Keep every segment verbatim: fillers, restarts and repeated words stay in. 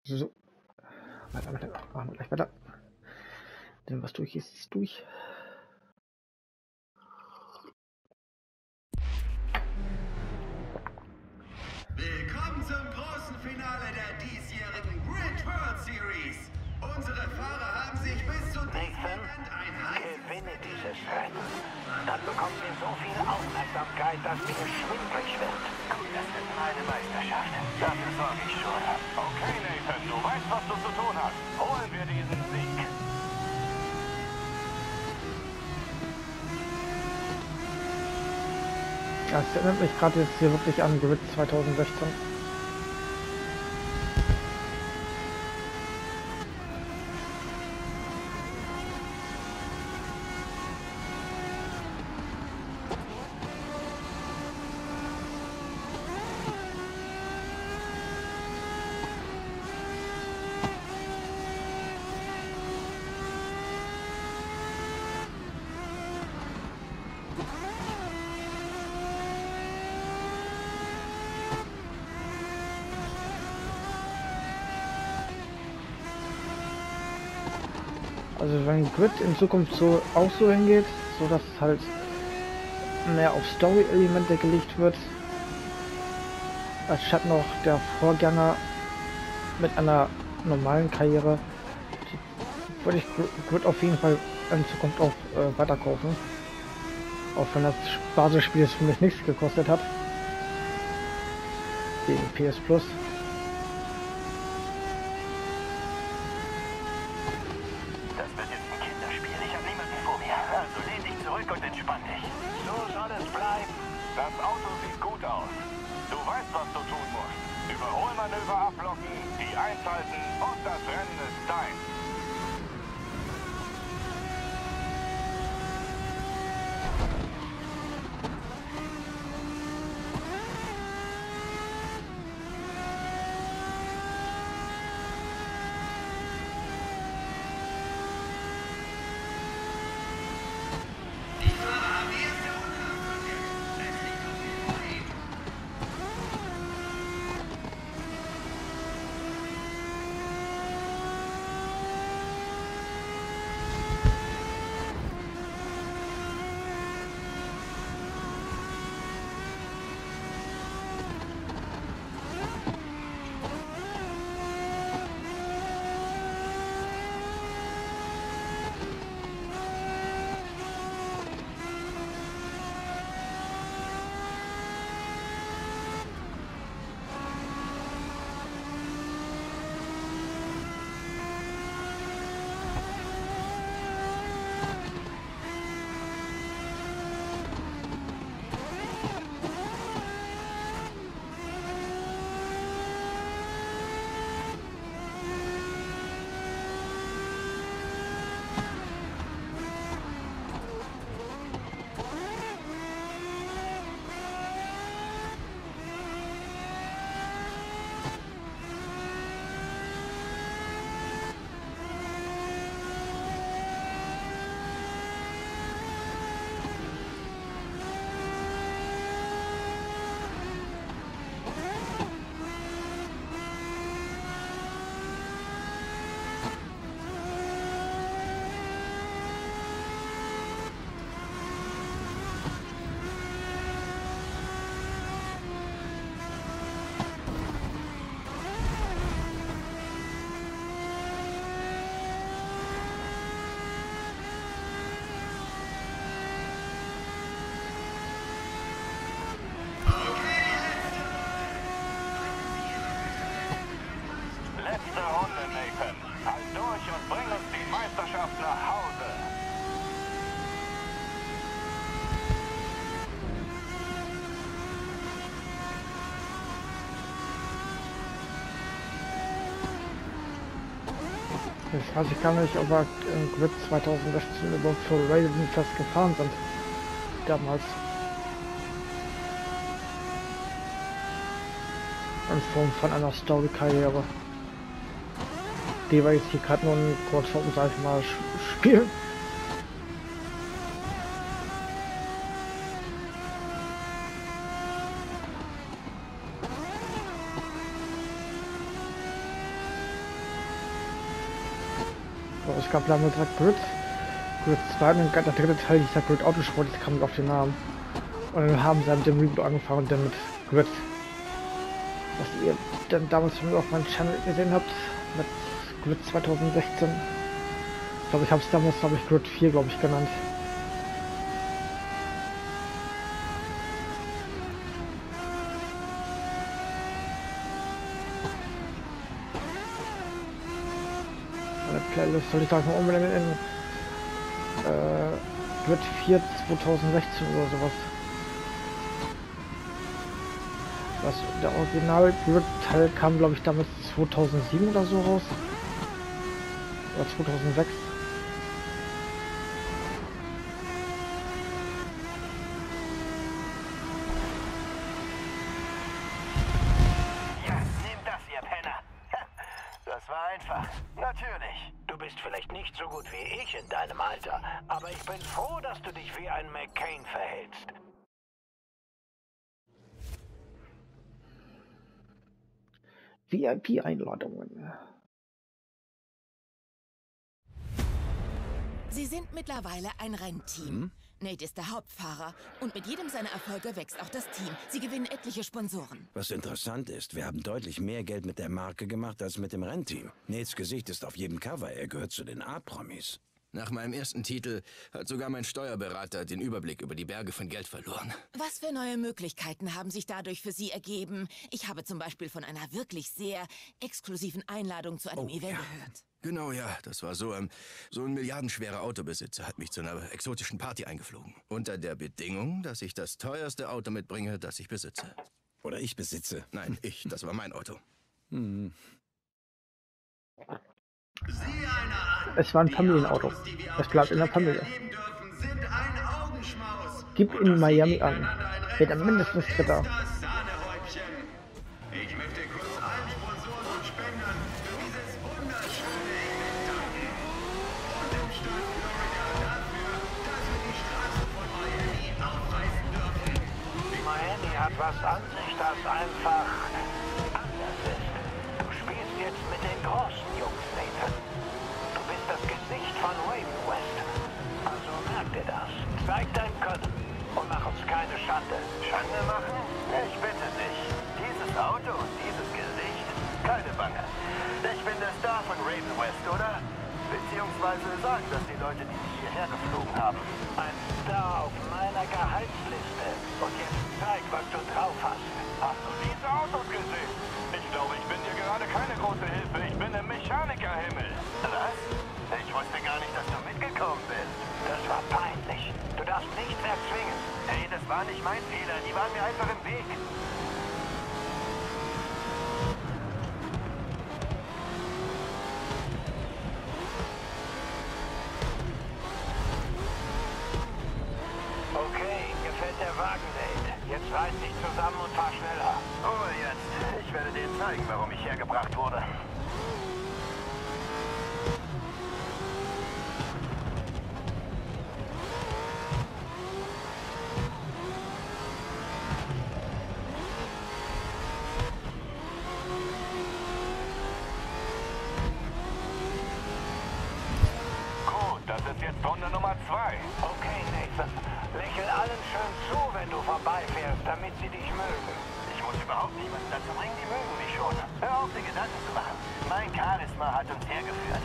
So. Weiter, weiter. Machen wir gleich weiter. Denn was durch ist, ist durch. Willkommen zum großen Finale der diesjährigen Grid World Series. Unsere Fahrer haben sich bis zu Nathan, gewinne dieses Rennen. Dann bekommen wir so viel Aufmerksamkeit, dass mir schwindelig wird. Gut, das ist meine Meisterschaft. Dafür sorge ich schon. Okay, Nathan, du weißt, was du zu tun hast. Holen wir diesen Sieg. Ja, es erinnert mich gerade jetzt hier wirklich an Grid zwanzig sechzehn. Also wenn Grid in Zukunft so auch so hingeht, so dass halt mehr auf Story-Elemente gelegt wird, anstatt noch der Vorgänger mit einer normalen Karriere, würde ich Grid auf jeden Fall in Zukunft auch äh, weiterkaufen. Auch wenn das Basisspiel es für mich nichts gekostet hat. Gegen P S Plus. Und entspann dich. So soll es bleiben. Das Auto sieht gut aus. Du weißt, was du tun musst. Überholmanöver ablocken, die einschalten und das Rennen ist dein. Letzte Runde, Nathan. Halt durch und bring uns die Meisterschaft nach Hause. Ich weiß ich gar nicht, ob wir in Grid zwanzig sechzehn überhaupt für Raven fest gefahren sind. Damals. In Form von einer Story-Karriere. Die wir jetzt hier gerade nur in Kurzform, sag ich mal, spielen. So, es gab damals Grid, Grid zwei und dann der dritte Teil dieser Grid Autosport, jetzt kam ich auf den Namen. Und dann haben sie mit dem Reboot angefangen und dann mit Grid. Was ihr dann damals schon auf meinem Channel gesehen habt, mit Grid zwanzig sechzehn. Ich glaube, ich habe es damals, glaube ich, Grid vier, glaube ich, genannt. Meine Playlist soll ich sagen, unbedingt in äh, Grid vier zwanzig sechzehn oder sowas. Was, der Original Grid-Teil kam, glaube ich, damals zweitausendsieben oder so raus. Oder zweitausendsechs. Ja, nimm das, ihr Penner. Das war einfach. Natürlich. Du bist vielleicht nicht so gut wie ich in deinem Alter, aber ich bin froh, dass du dich wie ein McCain verhältst. V I P-Einladungen. Sie sind mittlerweile ein Rennteam. Hm? Nate ist der Hauptfahrer und mit jedem seiner Erfolge wächst auch das Team. Sie gewinnen etliche Sponsoren. Was interessant ist, wir haben deutlich mehr Geld mit der Marke gemacht als mit dem Rennteam. Nates Gesicht ist auf jedem Cover, er gehört zu den A-Promis. Nach meinem ersten Titel hat sogar mein Steuerberater den Überblick über die Berge von Geld verloren. Was für neue Möglichkeiten haben sich dadurch für Sie ergeben? Ich habe zum Beispiel von einer wirklich sehr exklusiven Einladung zu einem Oh, Event ja. gehört. Genau, ja. Das war so, ähm, so ein milliardenschwerer Autobesitzer hat mich zu einer exotischen Party eingeflogen. Unter der Bedingung, dass ich das teuerste Auto mitbringe, das ich besitze. Oder ich besitze. Nein, ich. Das war mein Auto. Hm. Sieh einer an. Es war ein Die Familienauto. Autos, die wir Es auf bleibt der in der Strecke Familie. erleben dürfen, sind ein Augenschmaus. Gib Und in dass Miami sie an. gegeneinander ein Rennen Wird er mindestens fahren, Dritter. ist das Sahnehäubchen. Ich möchte kurz allen Sponsoren und Spendern für dieses wunderschöne Event danken. Und im Staat Florida dafür, dass wir die Straßen von Miami aufreißen dürfen. Miami hat was an sich, das einfach anders ist. Du spielst jetzt mit den großen Jungs, Nathan. Du bist das Gesicht von Raven West. Also merk dir das. Zeig dein Können und mach uns keine Schande. Schande machen? Ich bitte dich. Dieses Auto und dieses Gesicht? Keine Bange. Ich bin der Star von Raven West, oder? Beziehungsweise sagen das die Leute, die mich hierher geflogen haben. Ein Star auf meiner Gehaltsliste. Und jetzt zeig, was du drauf hast. Hast du diese Autos gesehen? Ich glaube, ich bin dir gerade keine große Hilfe. Ich bin im Mechanikerhimmel. Was? Ich wusste gar nicht, dass du mitgekommen bist. Das war peinlich. Du darfst nicht mehr zwingen. Hey, das war nicht mein Fehler. Die waren mir einfach im Weg. Okay, gefällt der Wagen, Nate. Jetzt reiß dich zusammen und fahr schneller. Ruhe jetzt. Ich werde dir zeigen, warum ich hergebracht wurde. Gut, das ist jetzt Runde Nummer zwei. Okay, Nathan. Lächel allen schön zu, wenn du vorbeifährst, damit sie dich mögen. Ich muss überhaupt niemanden dazu bringen, die mögen mich schon. Hör auf, dir Gedanken zu machen. Mein Charisma hat uns hergeführt.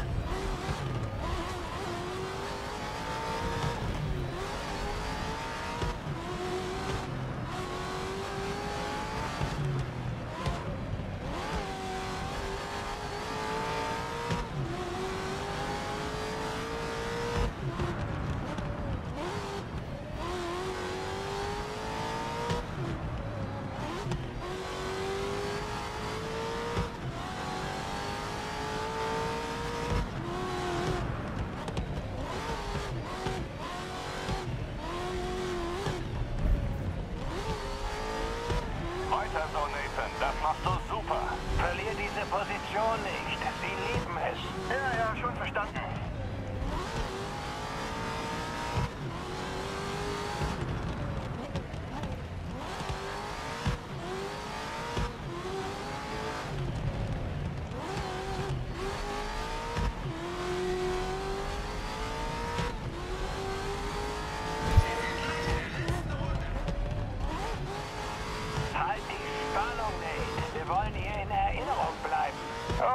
Weiter so, Nathan. Das machst du super. Verlier diese Position nicht. Sie lieben es. Ja, ja, schon verstanden.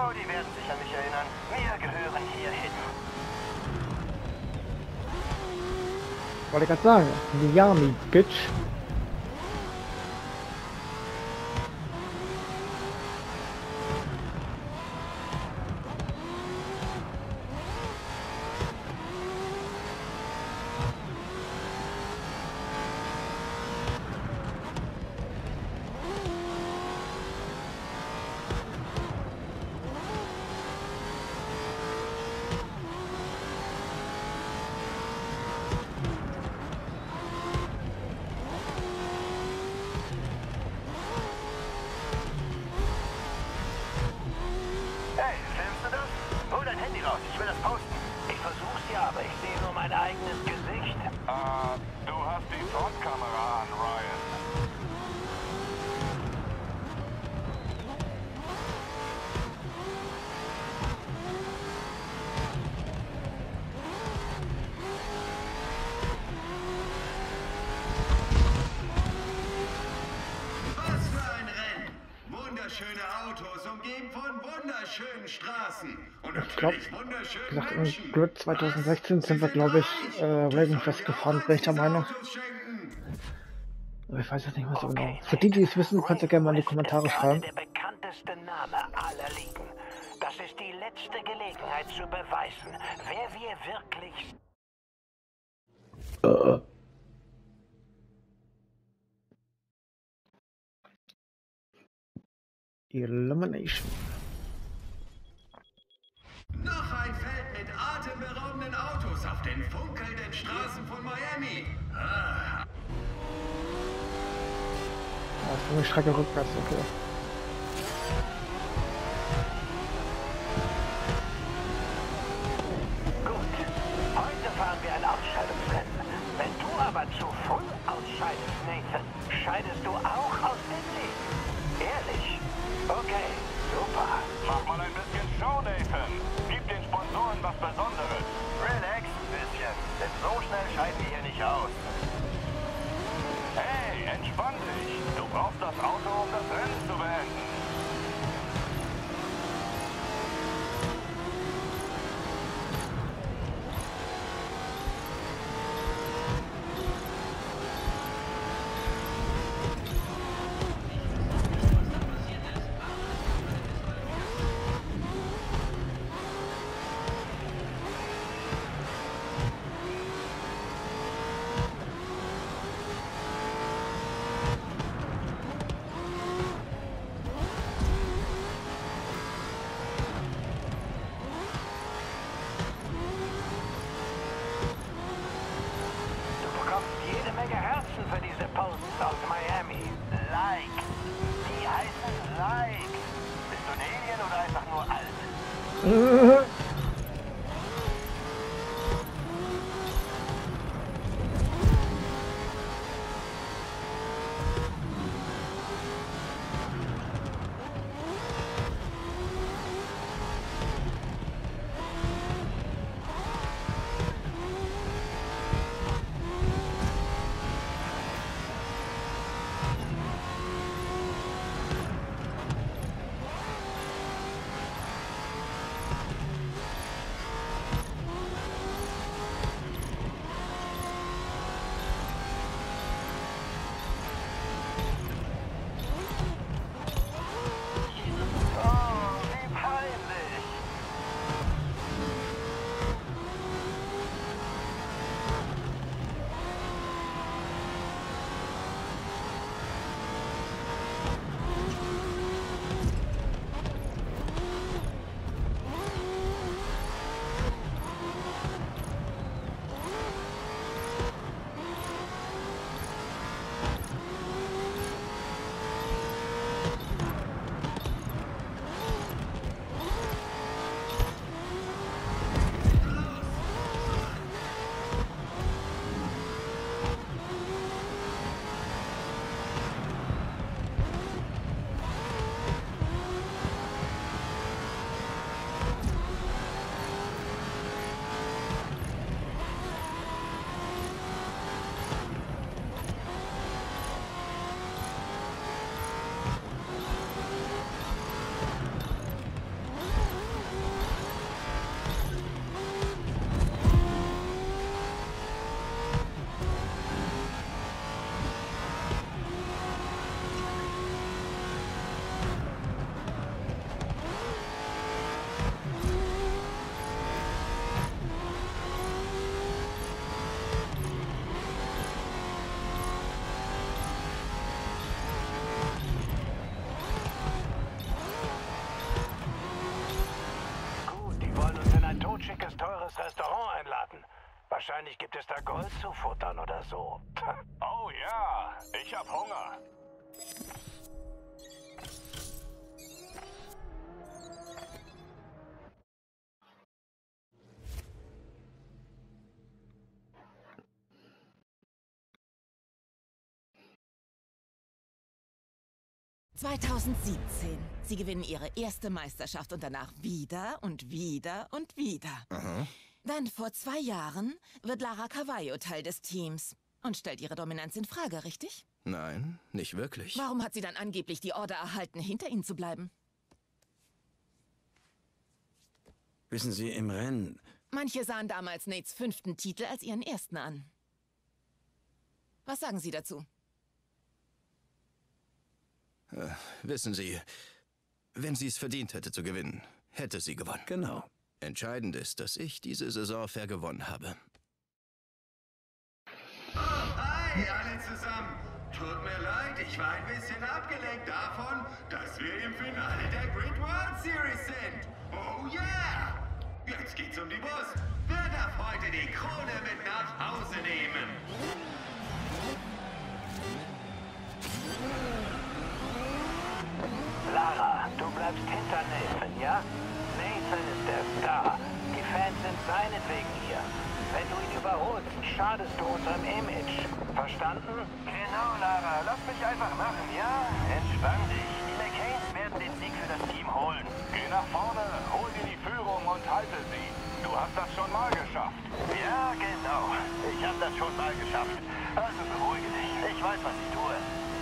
Oh, die werden sich an mich erinnern. Wir gehören hierhin. Wollte ich gerade sagen, Miami, Bitch. Hey, filmst du das? Hol dein Handy raus, ich will das posten. Ich versuch's ja, aber ich sehe nur mein eigenes Gesicht. Äh, du hast die Frontkamera an, Ryan. Was für ein Rennen! Wunderschöne Autos, umgeben von wunderschönen Straßen. Und Ich glaube, natürlich wunderschönen gesagt, im Menschen. Grid zwanzig sechzehn sind wir, glaube ich, äh, Ravenfest gefahren, bin ich der Meinung. Autos schenken. Aber ich weiß jetzt nicht mehr so genau. Für die, die es wissen, könnt ihr gerne mal in die Kommentare schreiben. Der bekannteste Name aller Ligen. Das ist die letzte Gelegenheit zu beweisen, wer wir wirklich Äh. Elimination. Noch ein Feld mit atemberaubenden Autos auf den funkelnden Straßen von Miami. Ah, Ja, das ist eine Strecke rückwärts, okay. gut. Heute fahren wir ein Ausscheidungsrennen. Wenn du aber zu früh ausscheidest, Nathan, scheidest du auch aus dem Leben. Ehrlich? Okay, super. Mach mal ein bisschen Show, Nathan. Gib den Sponsoren was Besonderes. Relax ein bisschen, denn so schnell scheiden wir hier nicht aus. Hey, entspann dich. Du brauchst das Auto, um das Rennen zu beenden. Du bekommst jede Menge Herzen für diese Posts aus Miami. Likes. Die heißen Likes. Bist du ein Alien oder einfach nur alt? Wahrscheinlich gibt es da Gold zu futtern oder so. Oh ja, ich hab Hunger. zweitausendsiebzehn. Sie gewinnen ihre erste Meisterschaft und danach wieder und wieder und wieder. Aha. Dann vor zwei Jahren wird Lara Cavallo Teil des Teams und stellt ihre Dominanz in Frage, richtig? Nein, nicht wirklich. Warum hat sie dann angeblich die Order erhalten, hinter ihnen zu bleiben? Wissen Sie, im Rennen... Manche sahen damals Nates fünften Titel als ihren ersten an. Was sagen Sie dazu? Äh, wissen Sie, wenn sie es verdient hätte zu gewinnen, hätte sie gewonnen. Genau. Entscheidend ist, dass ich diese Saison fair gewonnen habe. Oh, hi, alle zusammen. Tut mir leid, ich war ein bisschen abgelenkt davon, dass wir im Finale der Grid World Series sind. Oh yeah! Jetzt geht's um die Brust. Wer darf heute die Krone mit nach Hause nehmen? Lara, du bleibst hinter Nathan, ja? Nathan ist der Star. Die Fans sind seinetwegen hier. Wenn du ihn überholst, schadest du unserem Image. Verstanden? Genau, Lara. Lass mich einfach machen, ja? Entspann dich. Die McCains werden den Sieg für das Team holen. Geh nach vorne, hol dir die Führung und halte sie. Du hast das schon mal geschafft. Ja, genau. Ich habe das schon mal geschafft. Also beruhige dich. Ich weiß, was ich tue.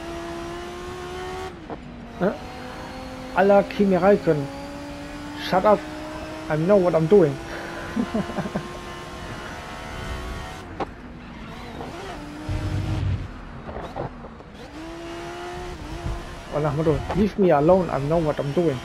Ne? Aller Kimi Räikkönen. Shut up. I know what I'm doing. Und nach dem Motto, leave me alone, I know what I'm doing.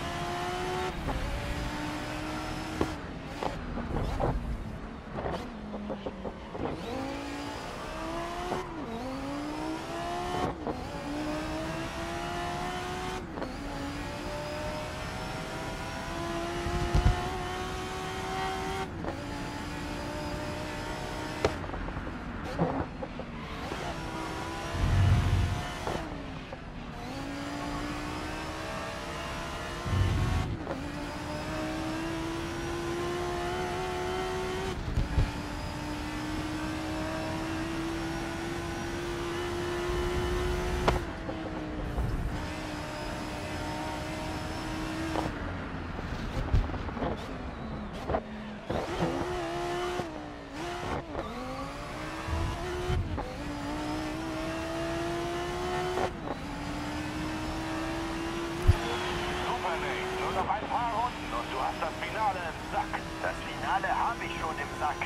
Noch ein paar Runden und du hast das Finale im Sack. Das Finale habe ich schon im Sack.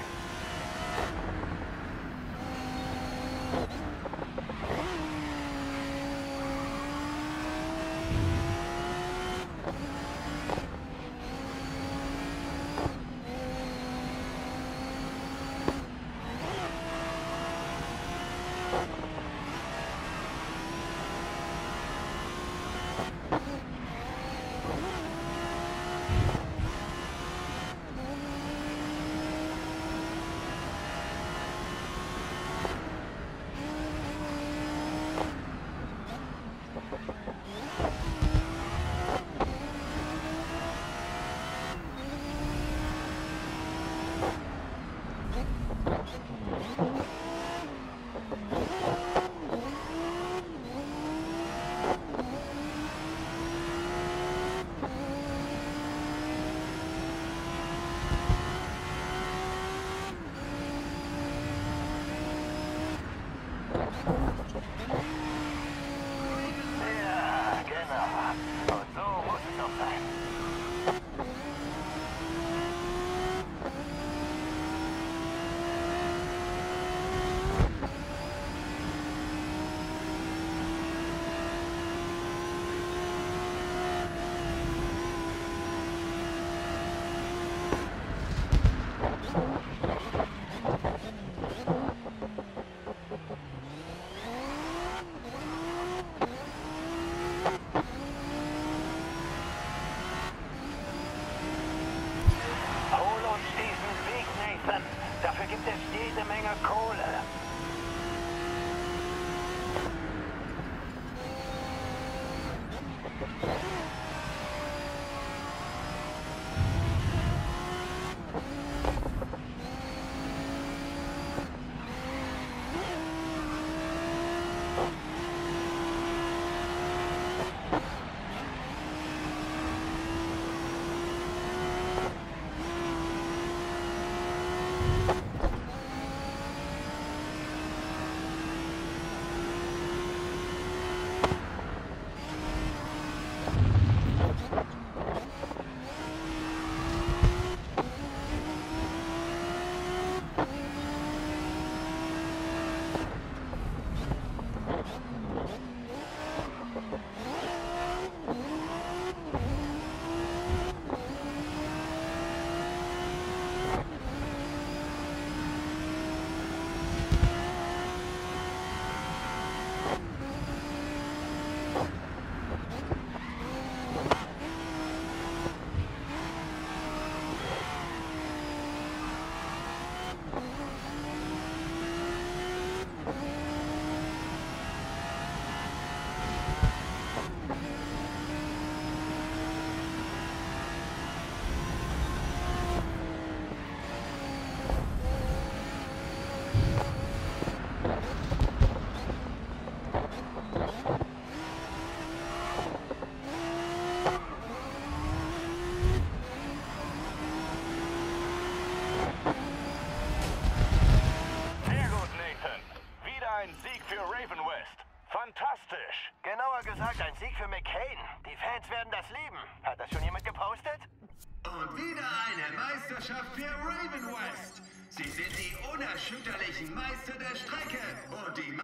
Fantastisch. Genauer gesagt, ein Sieg für McCain. Die Fans werden das lieben. Hat das schon jemand gepostet? Und wieder eine Meisterschaft für Raven West. Sie sind die unerschütterlichen Meister der Strecke. Und die...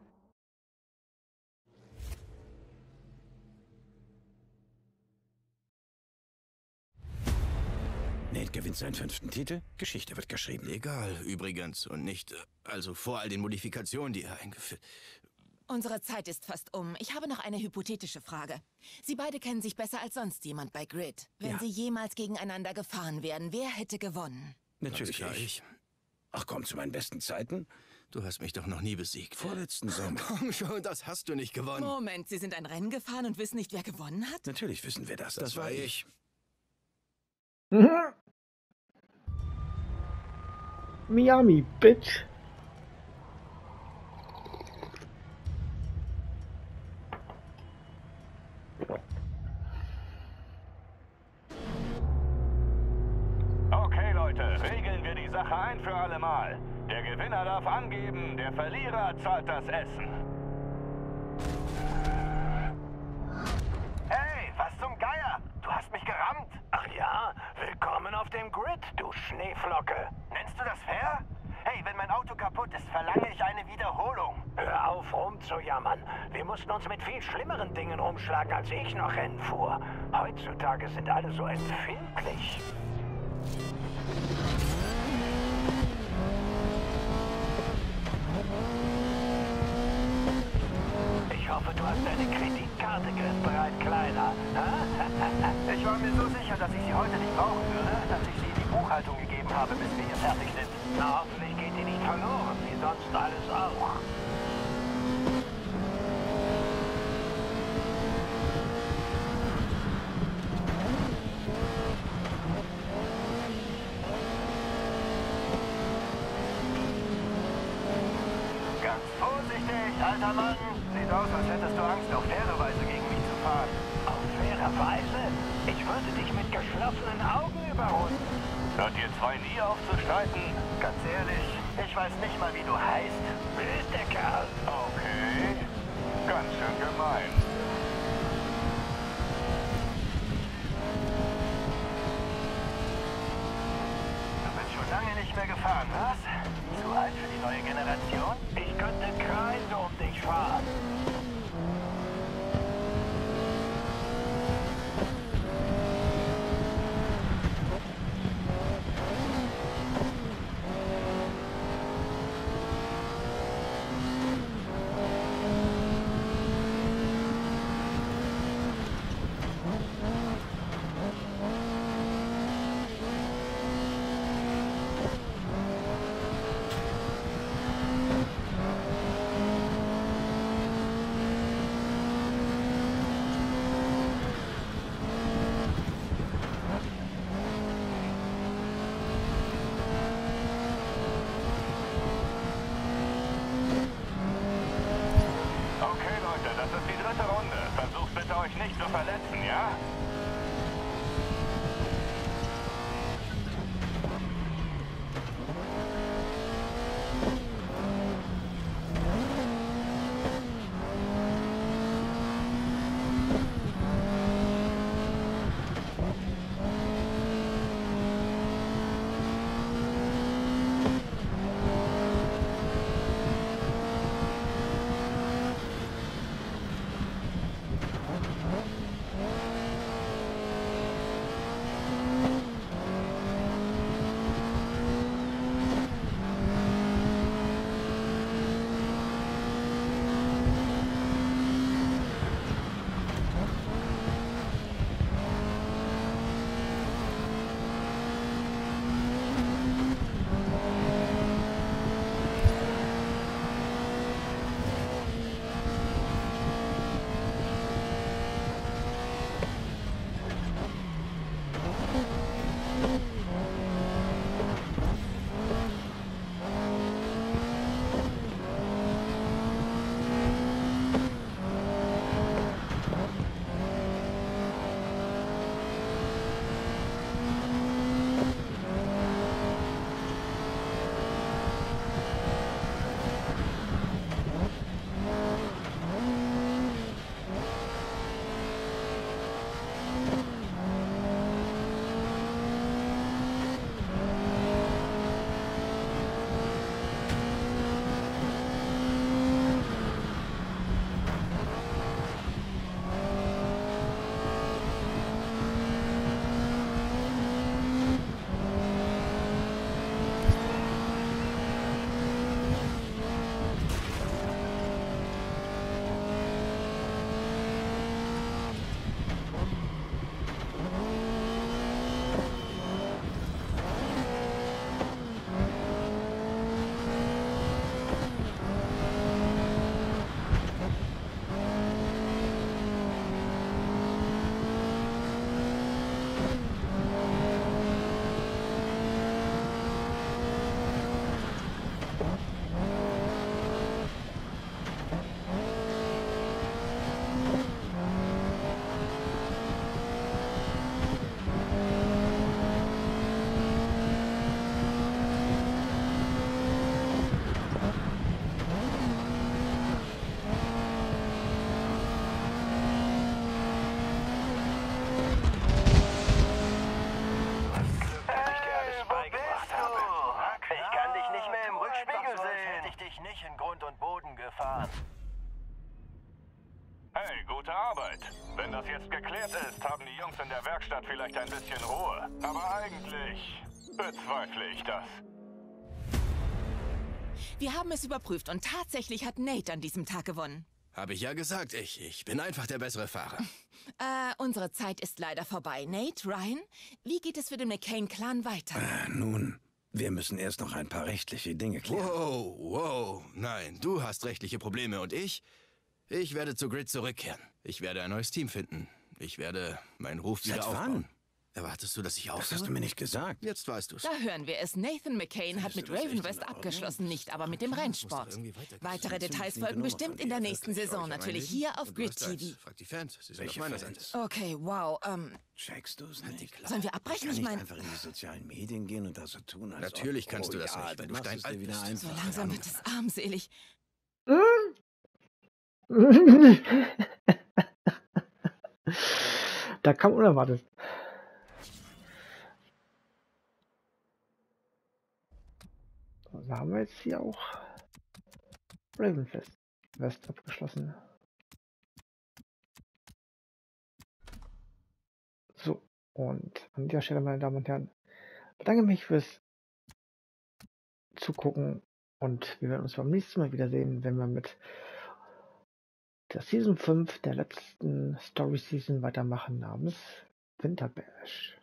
Nate gewinnt seinen fünften Titel. Geschichte wird geschrieben. Legal, übrigens. Und nicht, äh, also vor all den Modifikationen, die er eingeführt... Unsere Zeit ist fast um. Ich habe noch eine hypothetische Frage. Sie beide kennen sich besser als sonst jemand bei Grid. Wenn Ja. Sie jemals gegeneinander gefahren wären, wer hätte gewonnen? Natürlich Ganz klar, ich. ich. Ach komm, zu meinen besten Zeiten? Du hast mich doch noch nie besiegt. Vorletzten Sommer. Komm schon, das hast du nicht gewonnen. Moment, Sie sind ein Rennen gefahren und wissen nicht, wer gewonnen hat? Natürlich wissen wir das. Das war ich. Mhm. Miami, Bitch. Okay, Leute, regeln wir die Sache ein für alle Mal. Der Gewinner darf angeben, der Verlierer zahlt das Essen. Hey, was zum Geier? Du hast mich gerammt. Ach ja, willkommen auf dem Grid, du Schneeflocke. Nennst du das fair? Hey, wenn mein Auto kaputt ist, verlange ich eine Wiederholung. Hör auf rumzujammern. Wir mussten uns mit viel schlimmeren Dingen rumschlagen, als ich noch Rennen fuhr. Heutzutage sind alle so empfindlich. Ich hoffe, du hast deine Kreditkarte griffbereit, Kleiner. Ich war mir so sicher, dass ich sie heute nicht brauchen würde, dass ich sie in die Buchhaltung gegeben habe, bis wir hier fertig sind. Na, hoffentlich geht die nicht verloren, wie sonst alles auch. Ganz vorsichtig, alter Mann. Sieht aus, als hättest du Angst, auf faire Weise gegen mich zu fahren. Auf faire Weise? Ich würde dich mit geschlossenen Augen überrunden. Hört ihr zwei nie auf zu streiten? Ganz ehrlich, ich weiß nicht mal, wie du heißt. Wer ist der Kerl? Okay. Ganz schön gemein. Du bist schon lange nicht mehr gefahren, was? Zu alt für die neue Generation? Ich könnte Kreise um dich fahren. euch nicht zu verletzen, ja? Nicht in Grund und Boden gefahren. Hey, gute Arbeit. Wenn das jetzt geklärt ist, haben die Jungs in der Werkstatt vielleicht ein bisschen Ruhe. Aber eigentlich bezweifle ich das. Wir haben es überprüft und tatsächlich hat Nate an diesem Tag gewonnen. Habe ich ja gesagt, ich, ich bin einfach der bessere Fahrer. Äh, unsere Zeit ist leider vorbei. Nate, Ryan, wie geht es für den McCain-Clan weiter? Äh, nun, wir müssen erst noch ein paar rechtliche Dinge klären. Wow, wow, nein, du hast rechtliche Probleme und ich? Ich werde zu Grid zurückkehren. Ich werde ein neues Team finden. Ich werde meinen Ruf wieder Seit aufbauen. wann? Erwartest du, dass ich Das aufhöre? hast du mir nicht gesagt. Jetzt weißt du's. Da hören wir es. Nathan McCain hat Findest mit du das echt Raven in West Ordnung? abgeschlossen, nicht aber mit dem Klar, das muss doch Rennsport. irgendwie weitergehen. Weitere Das ist Details eine folgen Nummer bestimmt von in der dir. nächsten Wirklich, schau Saison, ich an mein natürlich Leben? hier auf Und du Grid hast T eins. V. Frag die Fans, sie sind Welche auf meiner Fans? Seite. Okay, wow, ähm, Checkst du es Halt die nicht? Klappe. sollen wir abbrechen? Kann Ich ich meine, einfach in die sozialen Medien gehen und das so tun, als Natürlich ob, kannst oh du das ja, nicht, wenn dann du machst stein es dir alt wieder bist. einfach. so langsam wird es armselig. Da kam unerwartet. Da haben wir jetzt hier auch Ravenfest West abgeschlossen. So, und an dieser Stelle, meine Damen und Herren, bedanke mich fürs Zugucken und wir werden uns beim nächsten Mal wiedersehen, wenn wir mit der Season fünf der letzten Story Season weitermachen namens Winterbash.